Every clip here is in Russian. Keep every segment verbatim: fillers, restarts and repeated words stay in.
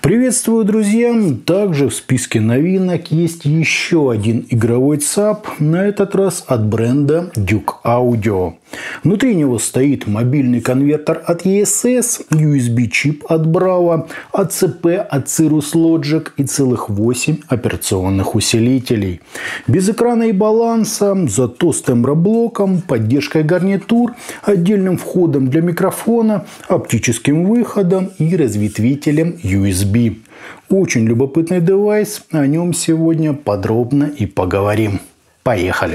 Приветствую, друзья! Также в списке новинок есть еще один игровой ЦАП, на этот раз от бренда Duke Audio. Внутри него стоит мобильный конвертер от и эс эс, ю эс би-чип от Bravo, а цэ пэ от Cirrus Logic и целых восемь операционных усилителей. Без экрана и баланса, зато с темброблоком, поддержкой гарнитур, отдельным входом для микрофона, оптическим выходом и разветвителем ю эс би. Очень любопытный девайс, о нем сегодня подробно и поговорим. Поехали!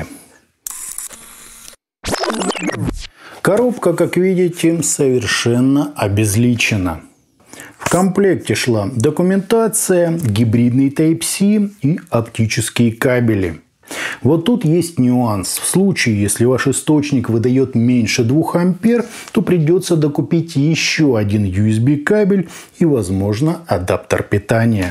Коробка, как видите, совершенно обезличена. В комплекте шла документация, гибридный Type-C и оптические кабели. Вот тут есть нюанс. В случае, если ваш источник выдает меньше двух ампер, то придется докупить еще один ю эс би кабель и, возможно, адаптер питания.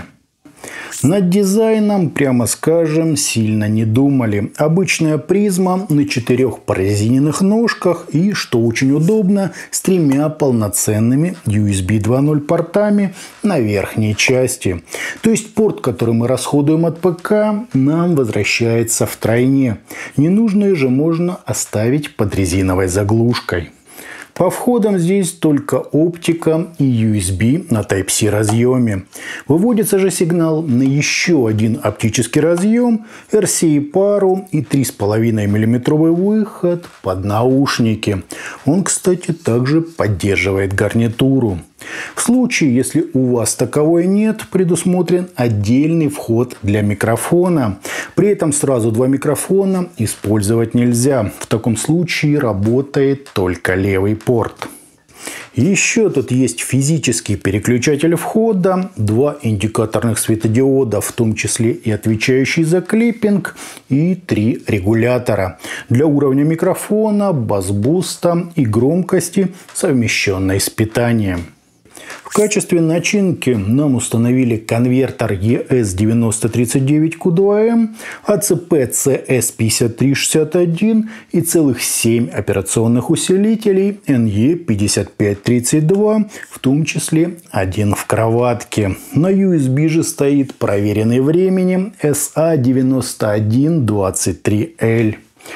Над дизайном, прямо скажем, сильно не думали. Обычная призма на четырех прорезиненных ножках и, что очень удобно, с тремя полноценными ю эс би два ноль портами на верхней части. То есть порт, который мы расходуем от ПК, нам возвращается втройне. Ненужные же можно оставить под резиновой заглушкой. По входам здесь только оптика и ю эс би на Type-C разъеме. Выводится же сигнал на еще один оптический разъем, эр си ай-пару и три с половиной миллиметровый выход под наушники. Он, кстати, также поддерживает гарнитуру. В случае, если у вас таковой нет, предусмотрен отдельный вход для микрофона. При этом сразу два микрофона использовать нельзя. В таком случае работает только левый порт. Еще тут есть физический переключатель входа, два индикаторных светодиода, в том числе и отвечающий за клиппинг, и три регулятора для уровня микрофона, бас-буста и громкости, совмещенной с питанием. В качестве начинки нам установили конвертер и эс девяносто тридцать девять кью два эм, а цэ пэ цэ эс пятьдесят три шестьдесят один и целых семь операционных усилителей эн и пятьдесят пять тридцать два, в том числе один в кроватке. На ю эс би же стоит проверенный временем эс а девяносто один двадцать три эл.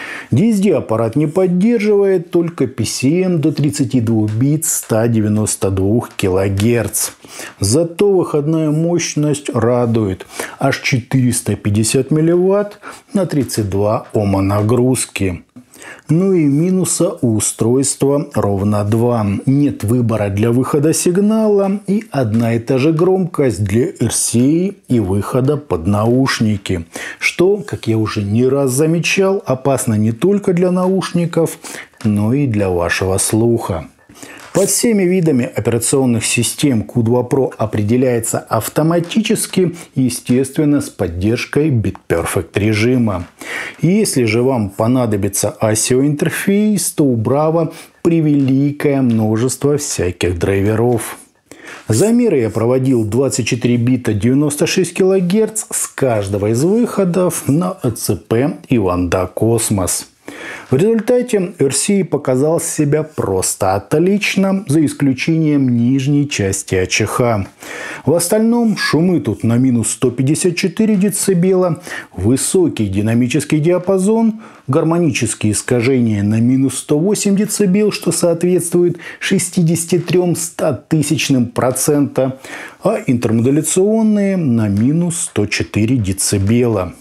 ди эс ди аппарат не поддерживает, только пи си эм до тридцати двух бит ста девяноста двух килогерц. Зато выходная мощность радует. Аж четыреста пятьдесят милливатт на тридцать два ома нагрузки. Ну и минуса у устройства ровно два. Нет выбора для выхода сигнала и одна и та же громкость для эр си эй и выхода под наушники. Что, как я уже не раз замечал, опасно не только для наушников, но и для вашего слуха. Под всеми видами операционных систем кью два про определяется автоматически, естественно, с поддержкой BitPerfect режима. Если же вам понадобится асио-интерфейс, то у Bravo превеликое множество всяких драйверов. Замеры я проводил двадцать четыре бита девяносто шесть килогерц с каждого из выходов на а цэ пэ и Wanda Cosmos. В результате эр си эй показал себя просто отлично, за исключением нижней части АЧХ. В остальном шумы тут на минус сто пятьдесят четыре децибела, высокий динамический диапазон, гармонические искажения на минус сто восемь децибел, что соответствует шестидесяти трём стотысячным процента, а интермодуляционные на минус сто четыре децибела.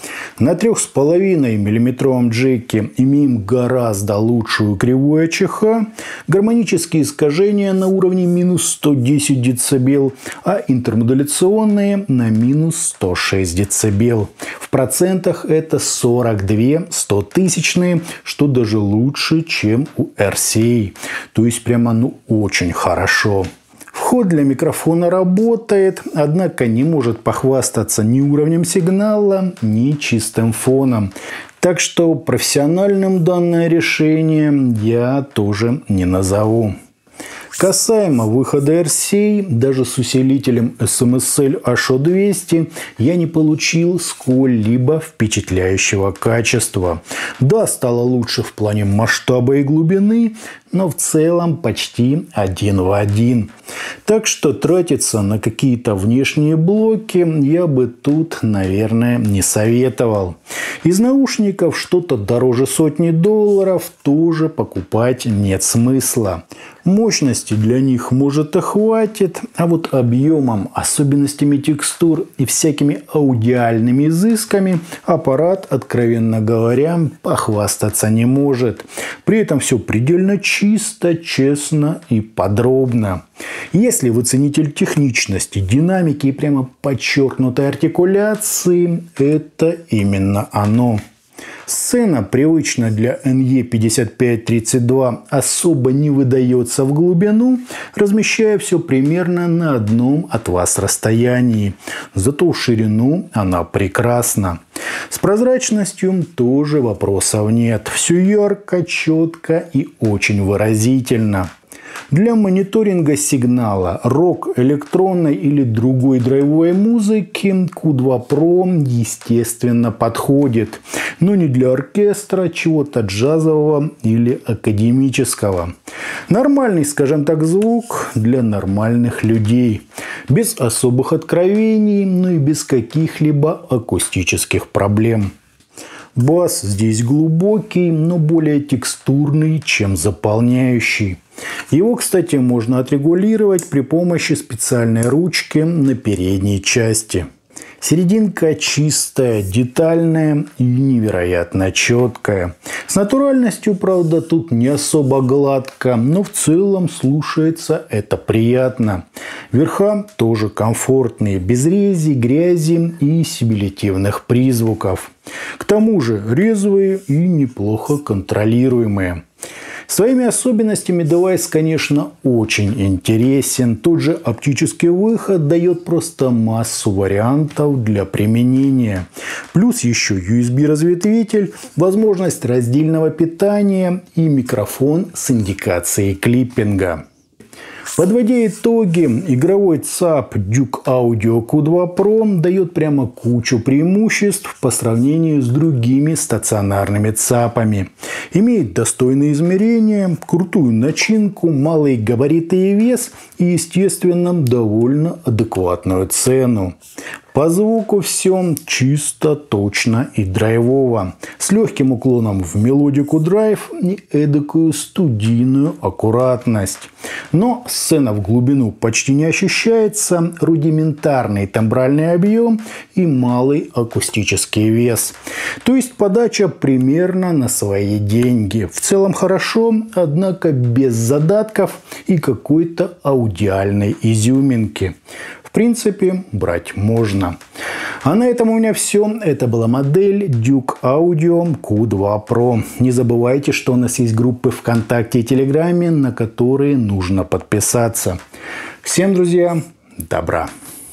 На трёх с половиной миллиметровом джеке имеем гораздо лучшую кривую АЧХ, гармонические искажения на уровне минус сто десять децибел, а интермодуляционные на минус сто шесть децибел. В процентах это сорок две стотысячные, что даже лучше, чем у эр си эй. То есть прямо ну очень хорошо. Вход для микрофона работает, однако не может похвастаться ни уровнем сигнала, ни чистым фоном. Так что профессиональным данное решение я тоже не назову. Касаемо выхода эр си эй, даже с усилителем эс эм эс эл эйч о двести я не получил сколь-либо впечатляющего качества. Да, стало лучше в плане масштаба и глубины, но в целом почти один в один. Так что тратиться на какие-то внешние блоки я бы тут, наверное, не советовал. Из наушников что-то дороже сотни долларов тоже покупать нет смысла. Мощности для них, может, и хватит, а вот объемом, особенностями текстур и всякими аудиальными изысками аппарат, откровенно говоря, похвастаться не может. При этом все предельно чисто, честно и подробно. Если вы ценитель техничности, динамики и прямо подчеркнутой артикуляции, это именно оно. Сцена, привычная для эн и пятьдесят пять тридцать два, особо не выдается в глубину, размещая все примерно на одном от вас расстоянии. Зато в ширину она прекрасна. С прозрачностью тоже вопросов нет. Все ярко, четко и очень выразительно. Для мониторинга сигнала, рок, электронной или другой драйвовой музыки кью два про, естественно, подходит. Но не для оркестра, чего-то джазового или академического. Нормальный, скажем так, звук для нормальных людей. Без особых откровений, но и без каких-либо акустических проблем. Бас здесь глубокий, но более текстурный, чем заполняющий. Его, кстати, можно отрегулировать при помощи специальной ручки на передней части. Серединка чистая, детальная и невероятно четкая. С натуральностью, правда, тут не особо гладко, но в целом слушается это приятно. Верха тоже комфортные, без рези, грязи и сибилитивных призвуков. К тому же резвые и неплохо контролируемые. Своими особенностями девайс, конечно, очень интересен. Тот же оптический выход дает просто массу вариантов для применения. Плюс еще ю эс би-разветвитель, возможность раздельного питания и микрофон с индикацией клиппинга. Подводя итоги, игровой ЦАП Duke Audio кью два про дает прямо кучу преимуществ по сравнению с другими стационарными ЦАПами. Имеет достойные измерения, крутую начинку, малые габариты и вес и, естественно, довольно адекватную цену. По звуку все чисто, точно и драйвово. С легким уклоном в мелодику драйв и эдакую студийную аккуратность. Но сцена в глубину почти не ощущается, рудиментарный тембральный объем и малый акустический вес. То есть подача примерно на свои деньги. В целом хорошо, однако без задатков и какой-то аудиальной изюминки. В принципе, брать можно. А на этом у меня все. Это была модель Duke Audio кью два про. Не забывайте, что у нас есть группы ВКонтакте и Телеграме, на которые нужно подписаться. Всем, друзья, добра!